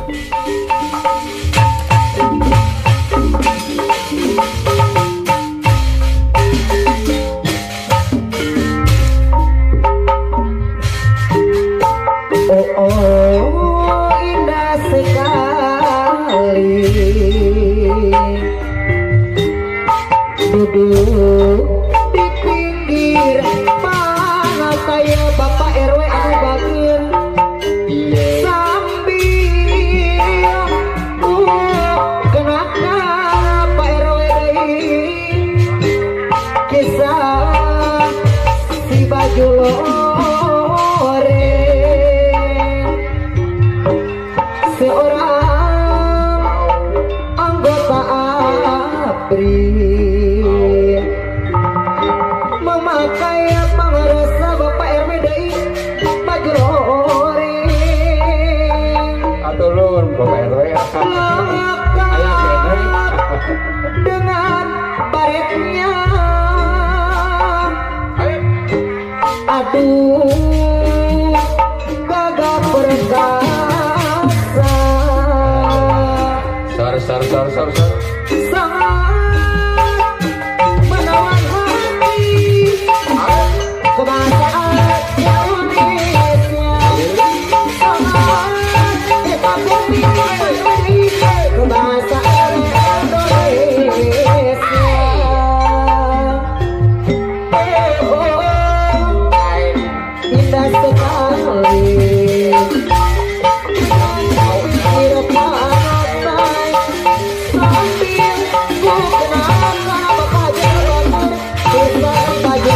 Duduk di pinggir panah saya Bapak RW anu bageun sambil kenakan Pak RW deui kisah si baju loreng seorang anggota ABRI memakai pangarasa Bapak RW deui baju loreng aturun Bapak RW dengan baretnya aduh gagah perkasa sar sangat menawan hati kebangsaan Indonesia sangat kita bumi kebangsaan Indonesia indah sekali hidup pantai sambil ku kenalkan Bapak Jalan kisah baju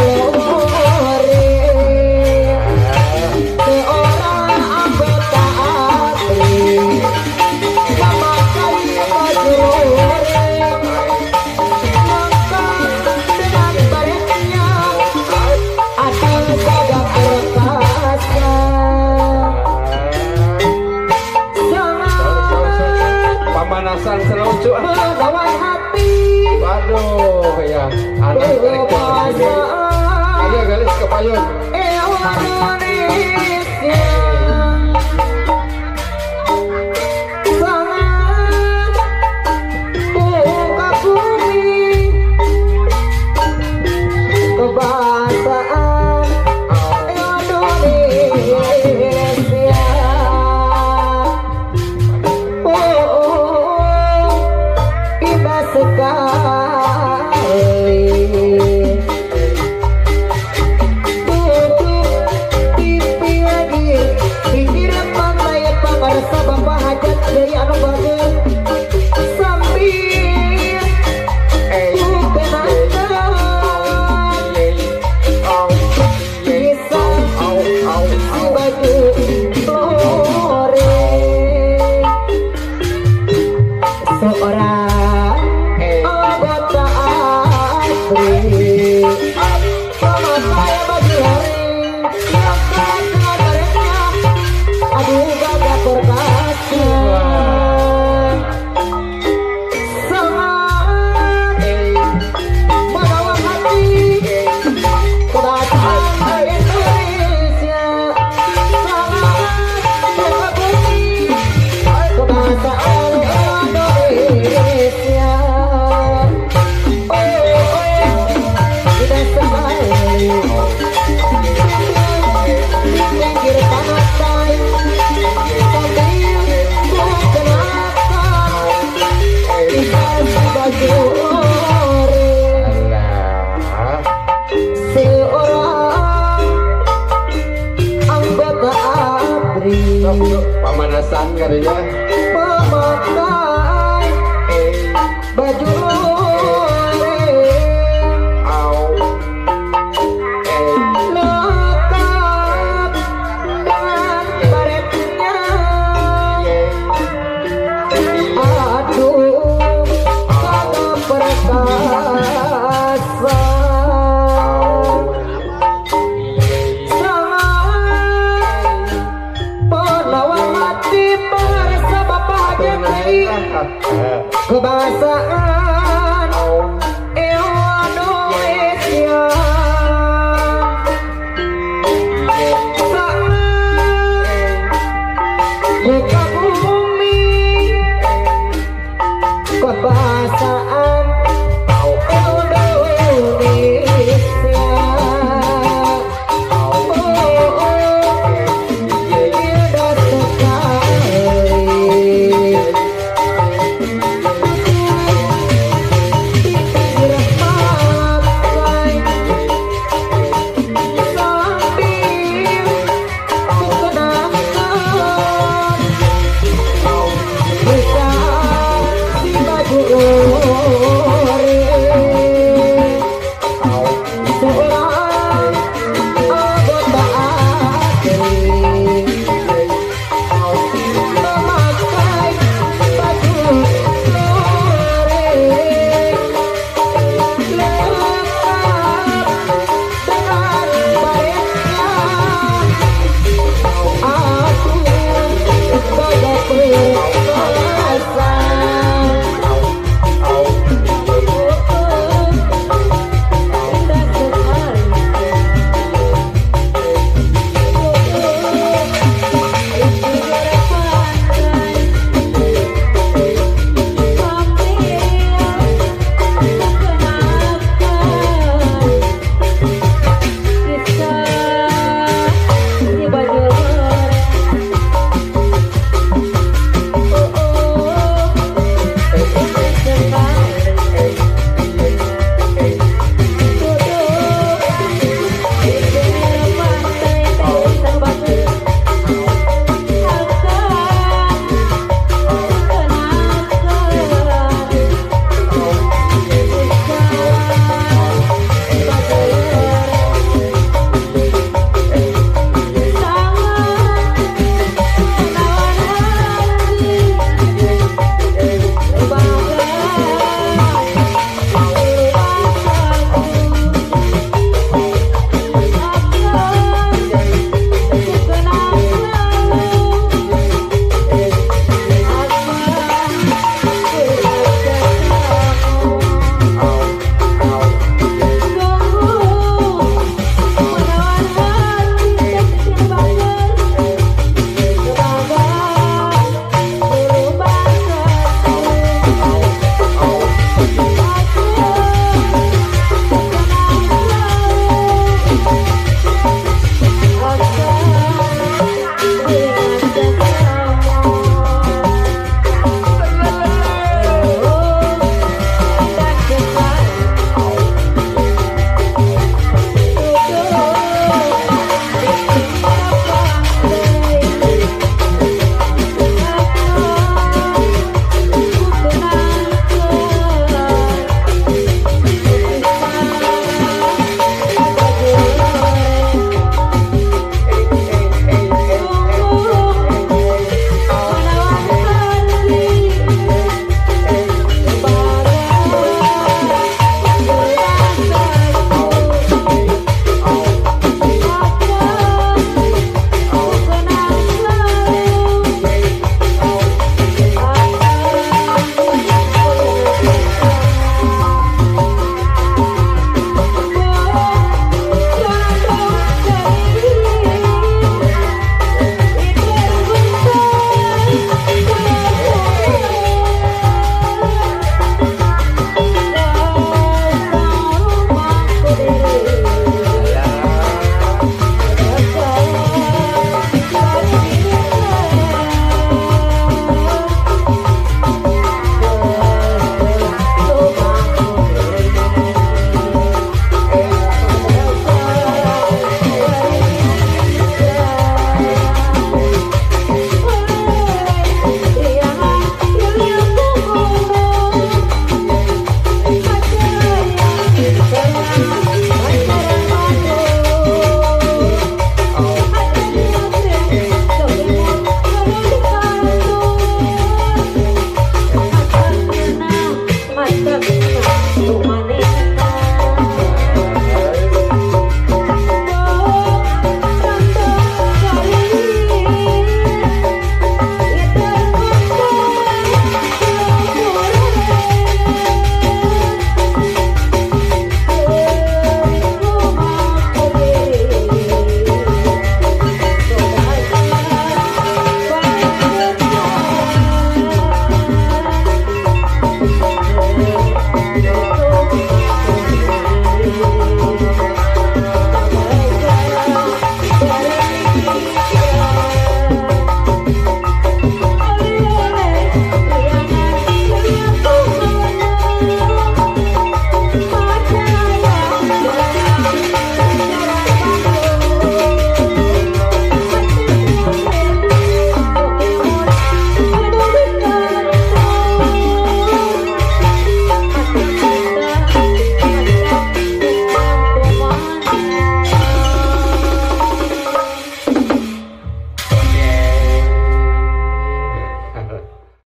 loreng seorang anggota ABRI memakai baju loreng lengkap dengan baretnya ada gagah perkasa sangat pemanasan selucu menawan hati waduh ya anak kebangsaan ada galis kepayun Indonesia sangat buka bumi kebangsaan Indonesia indah sekali duduk di pinggir pantai pangarasa Bapak hajat deui anu bageun sambil ku kenakan kisah si baju loreng seorang anggota ABRI memakai baju loreng lengkap dengan baretnya aduh gagah perkasa sangat menawan hati kebangsaan Indonesia sangat buka bumi kebangsaan Indonesia tidak sekali pinggir pantai sambil ku kenakan kisah si baju loreng seorang anggota ABRI pemanasan katanya memakai baju loreng lengkap dengan baretnya aduh gagah perkasa sangat menawan hati pangarasa Bapak hajat deui kebangsaan